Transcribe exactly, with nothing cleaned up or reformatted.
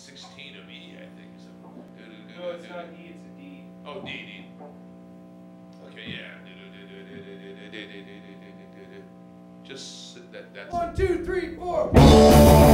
sixteen of E, I think. Is it? No, it's not E, it's a D. Oh, D, D. Okay, yeah. Just that. That's One, two, three, four.